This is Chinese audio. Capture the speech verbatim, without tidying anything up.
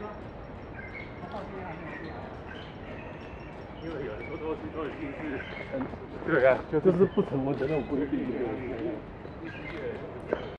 因为有很多东西都已经是，对啊，就是不成文的那种规定。